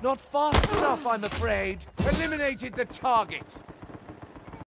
Not fast enough, I'm afraid. Eliminated the target.